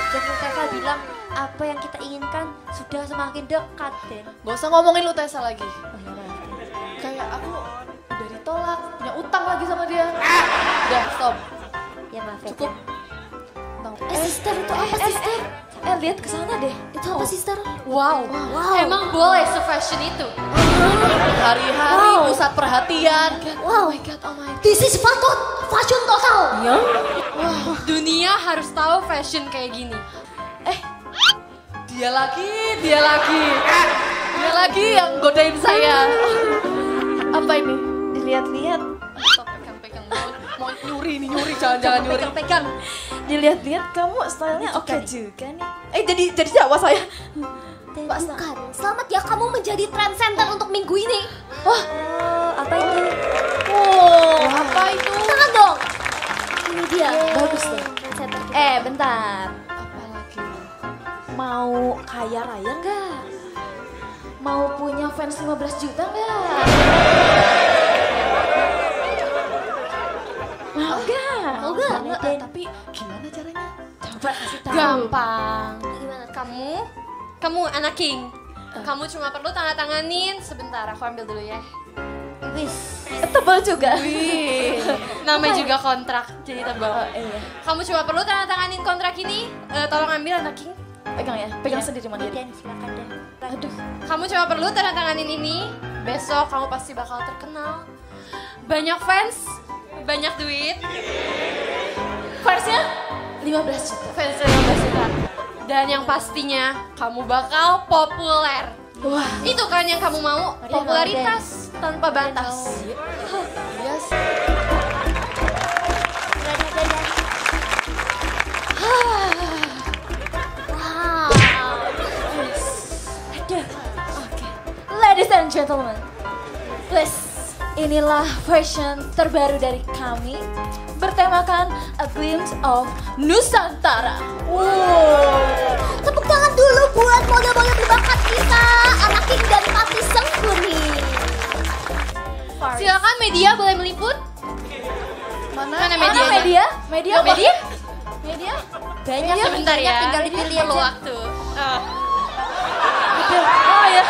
Jangan Tessa bilang apa yang kita inginkan sudah semakin dekat, Den. Gak usah ngomongin lu Tessa lagi. Oh, ya, maaf. Kayak aku udah ditolak, punya utang lagi sama dia. Udah, stop. Ya maaf ya. Cukup. Sister itu apa sister? Lihat ke sana deh. Itu apa sister? Wow. Emang boleh se-fashion itu? Hari-hari pusat perhatian. Wow. Oh my god, oh my god. This is fashion total. Ya. Wah, dunia harus tahu fashion kayak gini. Dia lagi yang godain saya. Apa ini? Dilihat-lihat. Stop, pegang-pegang. Mau nyuri, jangan nyuri. Pegang. Dilihat-lihat kamu stylenya oke juga nih. Jadi Jawa saya. Bukan. Selamat ya kamu menjadi trendsetter untuk minggu ini. Wah, Apa itu? Apa itu? Tangan dong. Ini dia. bagus deh. Trendsetter kita. Bentar. Apa lagi? Mau kaya raya nggak? Mau punya fans 15 juta nggak? Mau nggak? Mau nggak? Tapi gimana caranya? Coba kasih tahu. Gampang. Gimana? Kamu anak king. Kamu cuma perlu tanda tanganin sebentar. Aku ambil dulu ya. Wis. Tebal juga. Wih. Namanya juga kontrak, jadi tebal. Iya. Kamu cuma perlu tanda tanganin kontrak ini. Tolong ambil anak king. Pegang ya, pegang sendiri mandiri. Den, silakan Den. Aduh. Kamu cuma perlu tanda tanganin ini. Besok kamu pasti bakal terkenal. Banyak fans, banyak duit. Fansnya 15 juta. Fans 15 juta. Dan yang pastinya kamu bakal populer. Wah. Itu kan yang kamu mau, popularitas tanpa batas. Yes. Wow. Ladies and gentlemen, please, inilah version terbaru dari kami bertemakan A Glimpse of Nusantara. Tepuk tangan dulu buat model-model berbakat kita, anak king dari Pati Sengkuni. Silakan media boleh meliput. Mana media? Media? Media? Media? Media? Banyak Sebentar ya. tinggal dipilih Perlu aja. waktu. Oh ya.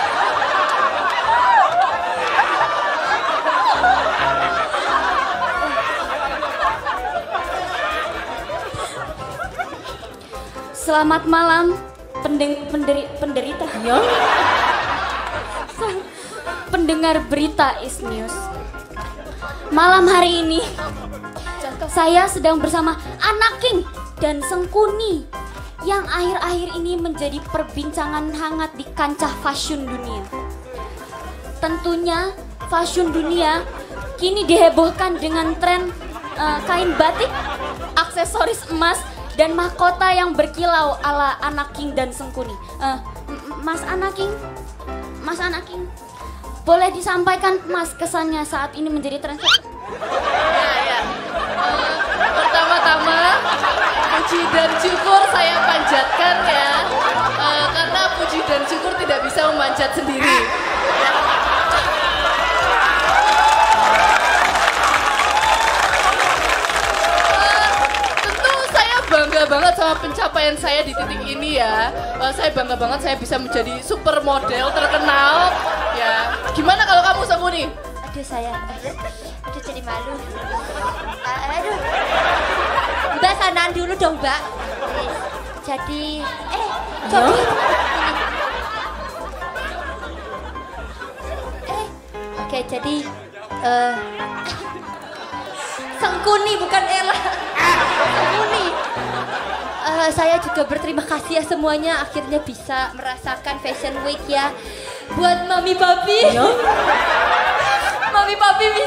Selamat malam penderita. Pendengar berita Is News. Malam hari ini saya sedang bersama Anak King dan Sengkuni yang akhir-akhir ini menjadi perbincangan hangat di kancah fashion dunia. Tentunya fashion dunia kini dihebohkan dengan tren kain batik, aksesoris emas, dan mahkota yang berkilau ala Anak King dan Sengkuni. Mas Anak King, boleh disampaikan Mas kesannya saat ini menjadi trendsetter? Ya. Pertama-tama puji dan syukur saya panjatkan ya. Karena puji dan syukur tidak bisa memanjat sendiri. Tentu saya bangga banget sama pencapaian saya di titik ini ya. Saya bangga banget saya bisa menjadi supermodel terkenal. Ya, gimana kalau kamu Sengkuni? Aduh saya, aduh jadi malu. Aduh. Mbak sanaan dulu dong Mbak. Jadi, oke jadi Sengkuni bukan Ella. Sengkuni. Saya juga berterima kasih ya semuanya akhirnya bisa merasakan Fashion Week ya. Buat Mami Papi. Mami Papi